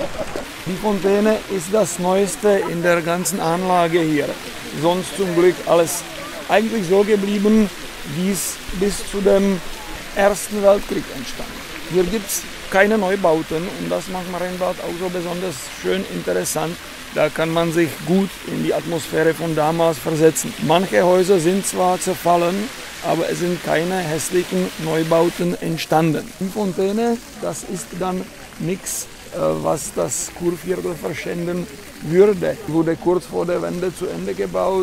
Die Fontäne ist das Neueste in der ganzen Anlage hier. Sonst zum Glück alles eigentlich so geblieben, wie es bis zu dem Ersten Weltkrieg entstand. Hier gibt es keine Neubauten und das macht Marienbad auch so besonders schön interessant. Da kann man sich gut in die Atmosphäre von damals versetzen. Manche Häuser sind zwar zerfallen, aber es sind keine hässlichen Neubauten entstanden. Die Fontäne, das ist dann nichts, was das Kurviertel verschänden würde. Wurde kurz vor der Wende zu Ende gebaut,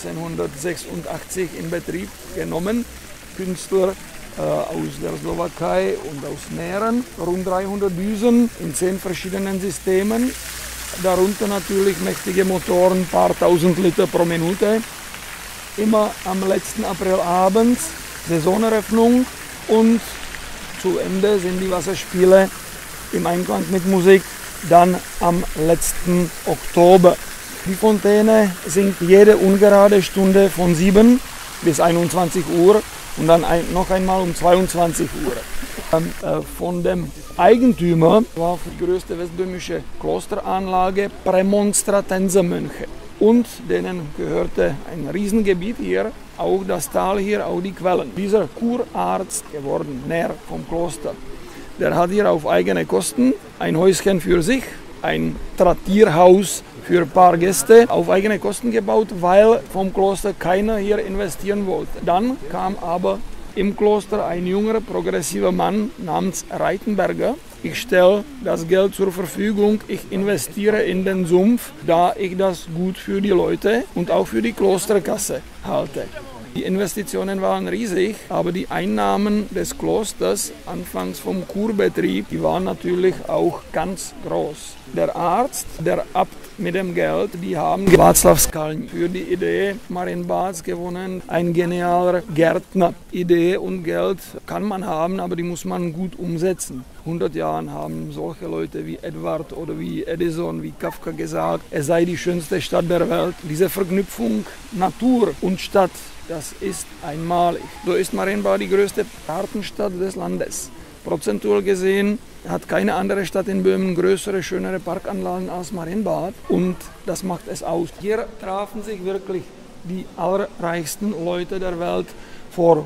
1986 in Betrieb genommen. Künstler aus der Slowakei und aus Mähren, rund 300 Düsen in 10 verschiedenen Systemen. Darunter natürlich mächtige Motoren, ein paar tausend Liter pro Minute. Immer am letzten Aprilabend, Saisoneröffnung und zu Ende sind die Wasserspiele im Einklang mit Musik dann am letzten Oktober. Die Fontäne singt jede ungerade Stunde von 7 bis 21 Uhr und dann noch einmal um 22 Uhr. Von dem Eigentümer war die größte westböhmische Klosteranlage Prämonstratensermönche. Und denen gehörte ein Riesengebiet hier, auch das Tal hier, auch die Quellen. Dieser Kurarzt geworden, näher vom Kloster, der hat hier auf eigene Kosten ein Häuschen für sich, ein Trattierhaus für ein paar Gäste auf eigene Kosten gebaut, weil vom Kloster keiner hier investieren wollte. Dann kam aber im Kloster ein junger, progressiver Mann namens Reitenberger. Ich stelle das Geld zur Verfügung, ich investiere in den Sumpf, da ich das gut für die Leute und auch für die Klosterkasse halte. Die Investitionen waren riesig, aber die Einnahmen des Klosters, anfangs vom Kurbetrieb, die waren natürlich auch ganz groß. Der Arzt, der Abt mit dem Geld, die haben Václav Skalník für die Idee Marienbads gewonnen. Ein genialer Gärtner. Idee und Geld kann man haben, aber die muss man gut umsetzen. 100 Jahren haben solche Leute wie Edward oder wie Edison, wie Kafka gesagt, es sei die schönste Stadt der Welt. Diese Verknüpfung Natur und Stadt, das ist einmalig. So ist Marienbad die größte Gartenstadt des Landes. Prozentual gesehen hat keine andere Stadt in Böhmen größere, schönere Parkanlagen als Marienbad und das macht es aus. Hier trafen sich wirklich die allerreichsten Leute der Welt vor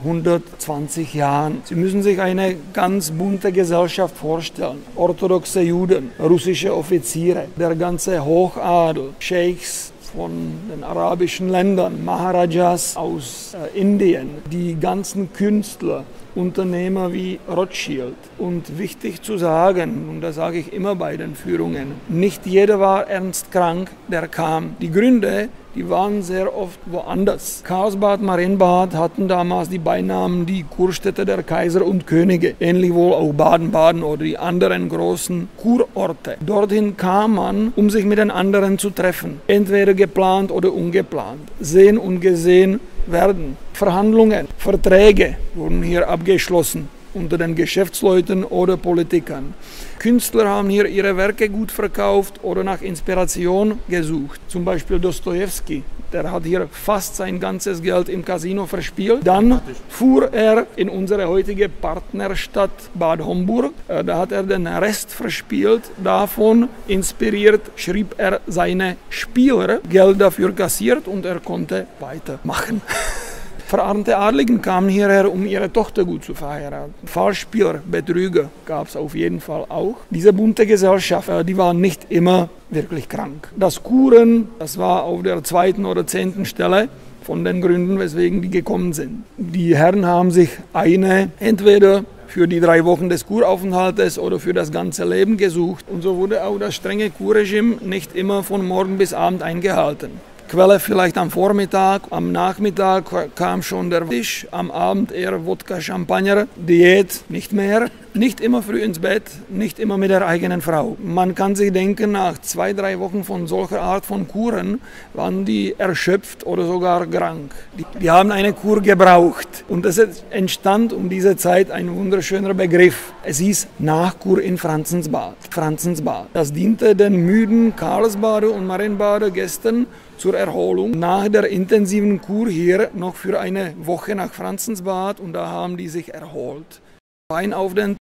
120 Jahren. Sie müssen sich eine ganz bunte Gesellschaft vorstellen. Orthodoxe Juden, russische Offiziere, der ganze Hochadel, Scheiks von den arabischen Ländern, Maharajas aus Indien, die ganzen Künstler, Unternehmer wie Rothschild. Und wichtig zu sagen, und das sage ich immer bei den Führungen, nicht jeder war ernst krank, der kam. Die Gründe, die waren sehr oft woanders. Karlsbad, Marienbad hatten damals die Beinamen die Kurstätte der Kaiser und Könige, ähnlich wohl auch Baden-Baden oder die anderen großen Kurorte. Dorthin kam man, um sich mit den anderen zu treffen, entweder geplant oder ungeplant, sehen und gesehen werden. Verhandlungen, Verträge wurden hier abgeschlossen unter den Geschäftsleuten oder Politikern. Künstler haben hier ihre Werke gut verkauft oder nach Inspiration gesucht. Zum Beispiel Dostojewski, der hat hier fast sein ganzes Geld im Casino verspielt. Dann fuhr er in unsere heutige Partnerstadt Bad Homburg. Da hat er den Rest verspielt. Davon inspiriert schrieb er seine Spieler, Geld dafür kassiert und er konnte weitermachen. Verarmte Adligen kamen hierher, um ihre Tochter gut zu verheiraten. Falschspieler, Betrüger gab es auf jeden Fall auch. Diese bunte Gesellschaft, die war nicht immer wirklich krank. Das Kuren, das war auf der 2. oder 10. Stelle von den Gründen, weswegen die gekommen sind. Die Herren haben sich eine entweder für die 3 Wochen des Kuraufenthaltes oder für das ganze Leben gesucht. Und so wurde auch das strenge Kurregime nicht immer von morgen bis Abend eingehalten. Quelle vielleicht am Vormittag, am Nachmittag kam schon der Tisch, am Abend eher Wodka, Champagner, Diät nicht mehr. Nicht immer früh ins Bett, nicht immer mit der eigenen Frau. Man kann sich denken, nach 2, 3 Wochen von solcher Art von Kuren waren die erschöpft oder sogar krank. Die haben eine Kur gebraucht. Und es entstand um diese Zeit ein wunderschöner Begriff. Es hieß Nachkur in Franzensbad. Franzensbad. Das diente den müden Karlsbader und Marienbader Gästen zur Erholung. Nach der intensiven Kur hier noch für eine Woche nach Franzensbad und da haben die sich erholt. Wein auf den